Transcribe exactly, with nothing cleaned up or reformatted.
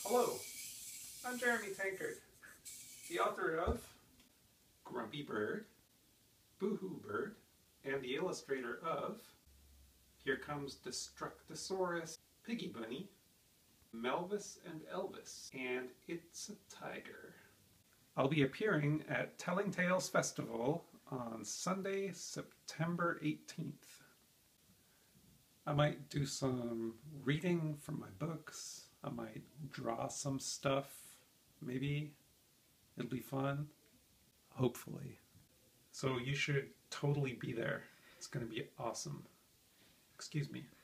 Hello, I'm Jeremy Tankard, the author of Grumpy Bird, Boohoo Bird, and the illustrator of Here Comes Destructosaurus, Piggy Bunny, Melvis and Elvis, and It's a Tiger. I'll be appearing at Telling Tales Festival on Sunday, September eighteenth. I might do some reading from my books. I might draw some stuff. Maybe. It'll be fun. Hopefully. So you should totally be there. It's going to be awesome. Excuse me.